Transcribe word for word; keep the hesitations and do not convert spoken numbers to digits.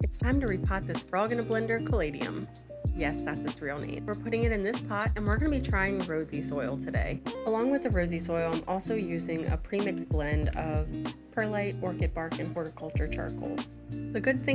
It's time to repot this frog in a blender Caladium. Yes, that's its real name. We're putting it in this pot and we're going to be trying Rosy Soil today. Along with the Rosy Soil, I'm also using a premixed blend of perlite, orchid bark, and horticulture charcoal. The good thing